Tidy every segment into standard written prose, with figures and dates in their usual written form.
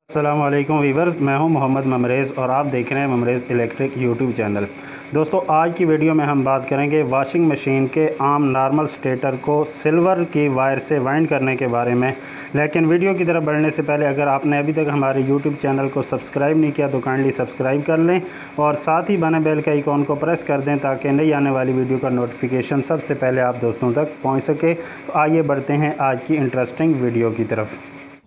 अस्सलाम वालेकुम वीवर्स, मैं हूं मोहम्मद ममरेज़ और आप देख रहे हैं ममरेज़ इलेक्ट्रिक यूट्यूब चैनल। दोस्तों, आज की वीडियो में हम बात करेंगे वॉशिंग मशीन के आम नॉर्मल स्टेटर को सिल्वर की वायर से वाइंड करने के बारे में। लेकिन वीडियो की तरफ बढ़ने से पहले अगर आपने अभी तक हमारे यूट्यूब चैनल को सब्सक्राइब नहीं किया तो काइंडली सब्सक्राइब कर लें और साथ ही बने बेल के आइकॉन को प्रेस कर दें ताकि नई आने वाली वीडियो का नोटिफिकेशन सबसे पहले आप दोस्तों तक पहुँच सके। तो आइए बढ़ते हैं आज की इंटरेस्टिंग वीडियो की तरफ।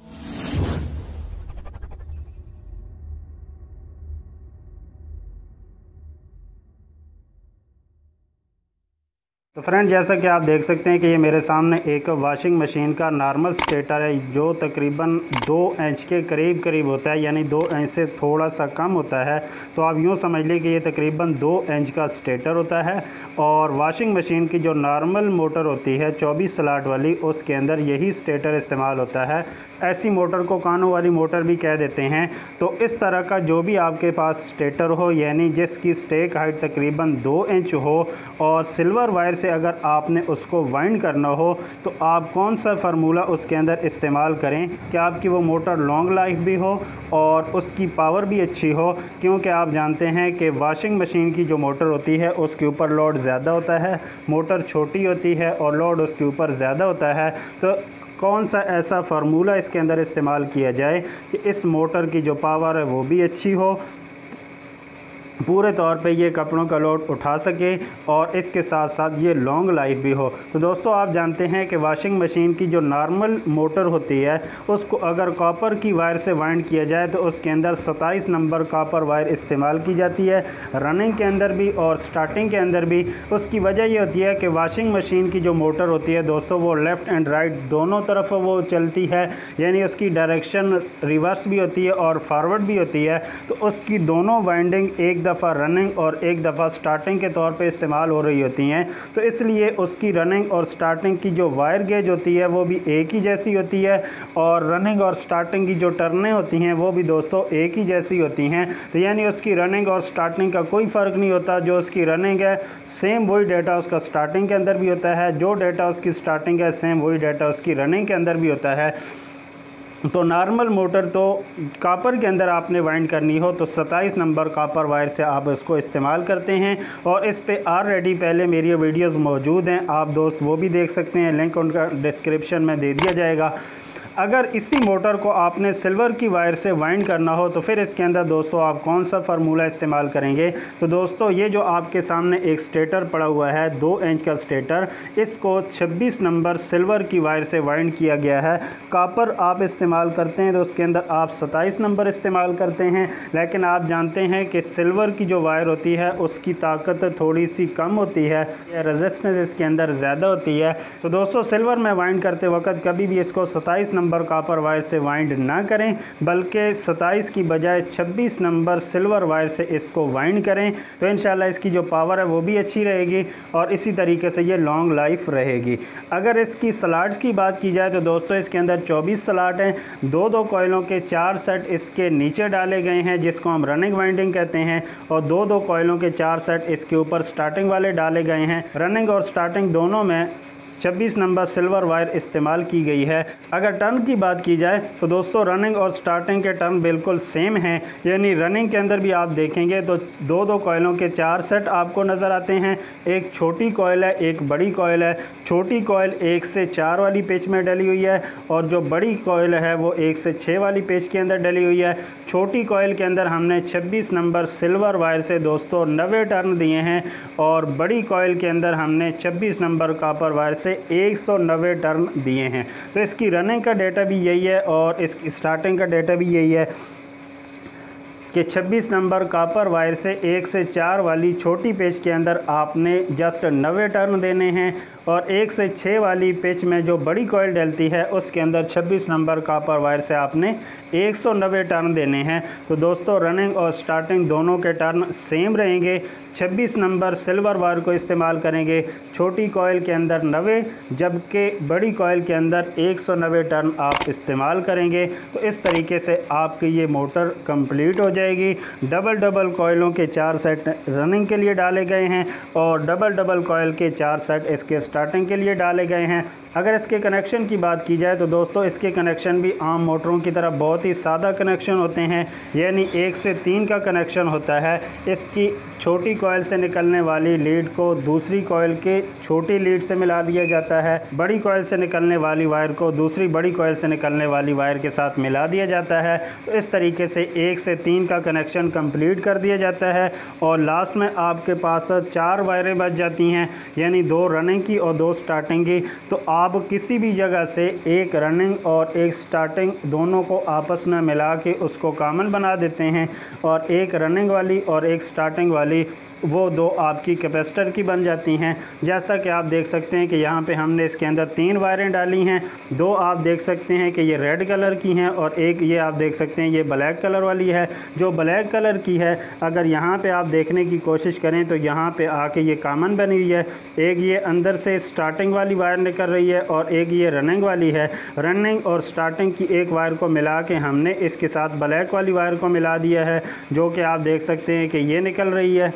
तो फ्रेंड, जैसा कि आप देख सकते हैं कि ये मेरे सामने एक वॉशिंग मशीन का नॉर्मल स्टेटर है जो तकरीबन 2 इंच के करीब होता है, यानी 2 इंच से थोड़ा सा कम होता है। तो आप यूँ समझ लें कि ये तकरीबन 2 इंच का स्टेटर होता है। और वॉशिंग मशीन की जो नॉर्मल मोटर होती है 24 स्लॉट वाली, उसके अंदर यही स्टेटर इस्तेमाल होता है। ऐसी मोटर को कानों वाली मोटर भी कह देते हैं। तो इस तरह का जो भी आपके पास स्टेटर हो, यानी जिसकी स्टेक हाइट तकरीबन 2 इंच हो और सिल्वर वायर से अगर आपने उसको वाइंड करना हो, तो आप कौन सा फार्मूला उसके अंदर इस्तेमाल करें कि आपकी वो मोटर लॉन्ग लाइफ भी हो और उसकी पावर भी अच्छी हो। क्योंकि आप जानते हैं कि वॉशिंग मशीन की जो मोटर होती है उसके ऊपर लोड ज़्यादा होता है, मोटर छोटी होती है और लोड उसके ऊपर ज़्यादा होता है। तो कौन सा ऐसा फार्मूला इसके अंदर इस्तेमाल किया जाए कि इस मोटर की जो पावर है वो भी अच्छी हो, पूरे तौर पे ये कपड़ों का लोड उठा सके और इसके साथ साथ ये लॉन्ग लाइफ भी हो। तो दोस्तों, आप जानते हैं कि वॉशिंग मशीन की जो नॉर्मल मोटर होती है उसको अगर कॉपर की वायर से वाइंड किया जाए तो उसके अंदर 27 नंबर कॉपर वायर इस्तेमाल की जाती है, रनिंग के अंदर भी और स्टार्टिंग के अंदर भी। उसकी वजह ये होती है कि वॉशिंग मशीन की जो मोटर होती है दोस्तों, वो लेफ़्ट एंड राइट दोनों तरफ वो चलती है, यानी उसकी डायरेक्शन रिवर्स भी होती है और फॉरवर्ड भी होती है। तो उसकी दोनों वाइंडिंग एक दफ़ा रनिंग और एक दफ़ा स्टार्टिंग के तौर पे इस्तेमाल हो रही होती हैं। तो इसलिए उसकी रनिंग और स्टार्टिंग की जो वायर गेज होती है वो भी एक ही जैसी होती है और रनिंग और स्टार्टिंग की जो टर्नें होती हैं वो भी दोस्तों एक ही जैसी होती हैं। तो यानी उसकी रनिंग और स्टार्टिंग का कोई फ़र्क नहीं होता। जो उसकी रनिंग है सेम वही डेटा उसका स्टार्टिंग के अंदर भी होता है, जो डेटा उसकी स्टार्टिंग है सेम वही डेटा उसकी रनिंग के अंदर भी होता है। तो नॉर्मल मोटर तो कॉपर के अंदर आपने वाइंड करनी हो तो 27 नंबर कॉपर वायर से आप इसको इस्तेमाल करते हैं और इस पे ऑलरेडी पहले मेरी वीडियोस मौजूद हैं, आप दोस्त वो भी देख सकते हैं, लिंक उनका डिस्क्रिप्शन में दे दिया जाएगा। अगर इसी मोटर को आपने सिल्वर की वायर से वाइंड करना हो तो फिर इसके अंदर दोस्तों आप कौन सा फार्मूला इस्तेमाल करेंगे। तो दोस्तों, ये जो आपके सामने एक स्टेटर पड़ा हुआ है 2 इंच का स्टेटर, इसको 26 नंबर सिल्वर की वायर से वाइंड किया गया है। कॉपर आप इस्तेमाल करते हैं तो उसके अंदर आप 27 नंबर इस्तेमाल करते हैं, लेकिन आप जानते हैं कि सिल्वर की जो वायर होती है उसकी ताकत थोड़ी सी कम होती है, रेजिस्टेंस इसके अंदर ज़्यादा होती है। तो दोस्तों, सिल्वर में वाइंड करते वक्त कभी भी इसको 27 नंबर कॉपर वायर से वाइंड ना करें, बल्कि 27 की बजाय 26 नंबर सिल्वर वायर से इसको वाइंड करें। तो इंशाल्लाह इसकी जो पावर है वो भी अच्छी रहेगी और इसी तरीके से ये लॉन्ग लाइफ रहेगी। अगर इसकी स्लॉट्स की बात की जाए तो दोस्तों इसके अंदर 24 स्लॉट हैं, 2-2 कॉइलों के 4 सेट इसके नीचे डाले गए हैं जिसको हम रनिंग वाइंडिंग कहते हैं, और 2-2 कॉइलों के 4 सेट इसके ऊपर स्टार्टिंग वाले डाले गए हैं। रनिंग और स्टार्टिंग दोनों में 26 नंबर सिल्वर वायर इस्तेमाल की गई है। अगर टर्न की बात की जाए तो दोस्तों रनिंग और स्टार्टिंग के टर्न बिल्कुल सेम हैं, यानी रनिंग के अंदर भी आप देखेंगे तो 2-2 कॉइलों के 4 सेट आपको नज़र आते हैं। एक छोटी कॉइल है, एक बड़ी कॉइल है। छोटी कॉइल 1 से 4 वाली पेच में डली हुई है और जो बड़ी कॉइल है वो 1 से 6 वाली पेच के अंदर डली हुई है। छोटी कॉइल के अंदर हमने 26 नंबर सिल्वर वायर से दोस्तों 90 टर्न दिए हैं और बड़ी कॉइल के अंदर हमने 26 नंबर कॉपर वायर से 190 टर्न दिए हैं। तो इसकी रनिंग का डेटा भी यही है और इसकी स्टार्टिंग का डेटा भी यही है कि 26 नंबर कॉपर वायर से 1 से 4 वाली छोटी पेच के अंदर आपने जस्ट 90 टर्न देने हैं और 1 से 6 वाली पेच में जो बड़ी कॉइल डलती है उसके अंदर 26 नंबर कॉपर वायर से आपने 190 टर्न देने हैं। तो दोस्तों, रनिंग और स्टार्टिंग दोनों के टर्न सेम रहेंगे। 26 नंबर सिल्वर वायर को इस्तेमाल करेंगे छोटी कॉइल के अंदर 90, जबकि बड़ी कॉइल के अंदर 190 टर्न आप इस्तेमाल करेंगे। तो इस तरीके से आपकी ये मोटर कंप्लीट हो जाएगी। डबल कॉइलों के 4 सेट रनिंग के लिए डाले गए हैं और डबल कॉइल के 4 सेट इसके स्टार्टिंग के लिए डाले गए हैं। अगर इसके कनेक्शन की बात की जाए तो दोस्तों इसके कनेक्शन भी आम मोटरों की तरह बहुत ही सादा कनेक्शन होते हैं, यानी 1 से 3 का कनेक्शन होता है। इसकी छोटी कॉइल से निकलने वाली लीड को दूसरी कॉइल के छोटी लीड से मिला दिया जाता है, बड़ी कॉइल से निकलने वाली वायर को दूसरी बड़ी कॉइल से निकलने वाली वायर के साथ मिला दिया जाता है। तो इस तरीके से 1 से 3 का कनेक्शन कंप्लीट कर दिया जाता है और लास्ट में आपके पास 4 वायरें बच जाती हैं, यानी 2 रनिंग की और 2 स्टार्टिंग की। तो आप किसी भी जगह से एक रनिंग और एक स्टार्टिंग दोनों को आपस में मिला के उसको कॉमन बना देते हैं और एक रनिंग वाली और एक स्टार्टिंग वाली वो 2 आपकी कैपेसिटर की बन जाती हैं। जैसा कि आप देख सकते हैं कि यहाँ पे हमने इसके अंदर 3 वायरें डाली हैं। 2 आप देख सकते हैं कि ये रेड कलर की हैं और एक ये आप देख सकते हैं ये ब्लैक कलर वाली है। जो ब्लैक कलर की है, अगर यहाँ पे आप देखने की कोशिश करें तो यहाँ पे आके ये कॉमन बनी हुई है। एक ये अंदर से स्टार्टिंग वाली वायर निकल रही है और एक ये रनिंग वाली है। रनिंग और स्टार्टिंग की एक वायर को मिला के हमने इसके साथ ब्लैक वाली वायर को मिला दिया है, जो कि आप देख सकते हैं कि ये निकल रही है।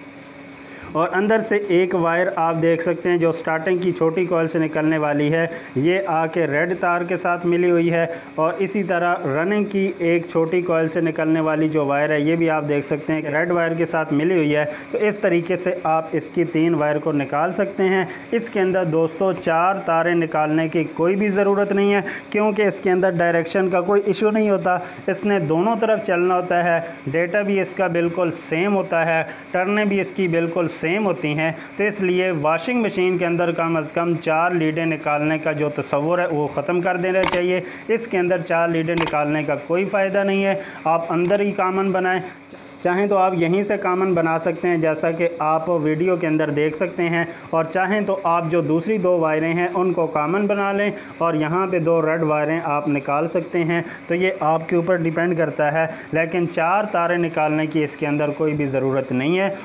और अंदर से एक वायर आप देख सकते हैं जो स्टार्टिंग की छोटी कॉइल से निकलने वाली है, ये आके रेड तार के साथ मिली हुई है। और इसी तरह रनिंग की एक छोटी कॉइल से निकलने वाली जो वायर है, ये भी आप देख सकते हैं कि रेड वायर के साथ मिली हुई है। तो इस तरीके से आप इसकी 3 वायर को निकाल सकते हैं। इसके अंदर दोस्तों 4 तारें निकालने की कोई भी ज़रूरत नहीं है, क्योंकि इसके अंदर डायरेक्शन का कोई इशू नहीं होता। इसने दोनों तरफ चलना होता है, डेटा भी इसका बिल्कुल सेम होता है, टर्नें भी इसकी बिल्कुल सेम होती हैं। तो इसलिए वॉशिंग मशीन के अंदर कम से कम 4 लीडें निकालने का जो तस्वुर है वो ख़त्म कर देना चाहिए। इसके अंदर 4 लीडें निकालने का कोई फ़ायदा नहीं है। आप अंदर ही कॉमन बनाएं, चाहें तो आप यहीं से कॉमन बना सकते हैं जैसा कि आप वीडियो के अंदर देख सकते हैं, और चाहें तो आप जो दूसरी 2 वायरें हैं उनको कॉमन बना लें और यहाँ पे 2 रेड वायरें आप निकाल सकते हैं। तो ये आपके ऊपर डिपेंड करता है, लेकिन 4 तारें निकालने की इसके अंदर कोई भी ज़रूरत नहीं है।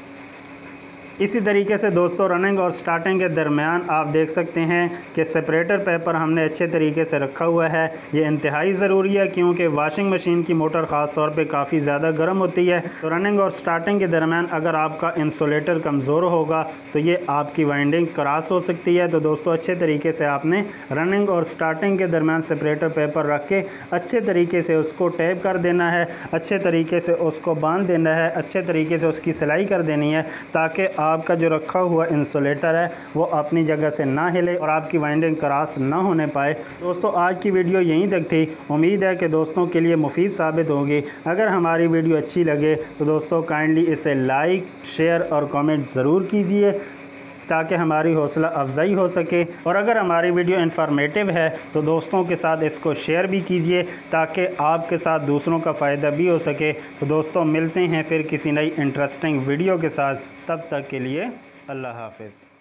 इसी तरीके से दोस्तों रनिंग और स्टार्टिंग के दरमियान आप देख सकते हैं कि सेपरेटर पेपर हमने अच्छे तरीके से रखा हुआ है। ये इंतहाई ज़रूरी है, क्योंकि वॉशिंग मशीन की मोटर ख़ास तौर पे काफ़ी ज़्यादा गर्म होती है। तो रनिंग और स्टार्टिंग के दरमियान अगर आपका इंसुलेटर कमज़ोर होगा तो ये आपकी वाइंडिंग क्रॉस हो सकती है। तो दोस्तों अच्छे तरीके से आपने रनिंग और स्टार्टिंग के दरमियान सेपरेटर पेपर रख के अच्छे तरीके से उसको टैप कर देना है, अच्छे तरीके से उसको बांध देना है, अच्छे तरीके से उसकी सिलाई कर देनी है, ताकि आपका जो रखा हुआ इंसुलेटर है वो अपनी जगह से ना हिले और आपकी वाइंडिंग क्रॉस ना होने पाए। दोस्तों आज की वीडियो यहीं तक थी। उम्मीद है कि दोस्तों के लिए मुफीद साबित होगी। अगर हमारी वीडियो अच्छी लगे तो दोस्तों काइंडली इसे लाइक, शेयर और कमेंट ज़रूर कीजिए, ताकि हमारी हौसला अफजाई हो सके। और अगर हमारी वीडियो इन्फॉर्मेटिव है तो दोस्तों के साथ इसको शेयर भी कीजिए, ताकि आपके साथ दूसरों का फ़ायदा भी हो सके। तो दोस्तों मिलते हैं फिर किसी नई इंटरेस्टिंग वीडियो के साथ, तब तक के लिए अल्लाह हाफ़िज़।